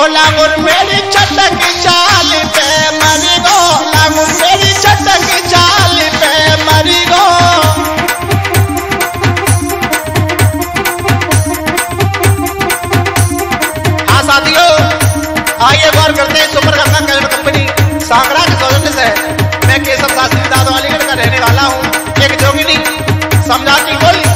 लागुर मेरी चटक चाल पे मरी गो, लागुर मेरी चटक चाल पे मरी गो। हाँ साथियों, आइए गौर करते हैं super Ganga cassette company Sangra के सौजन्य से मैं केशव शास्त्री दादो अलीगढ़ का रहने वाला हूँ। एक जोगिनी समझाती कोई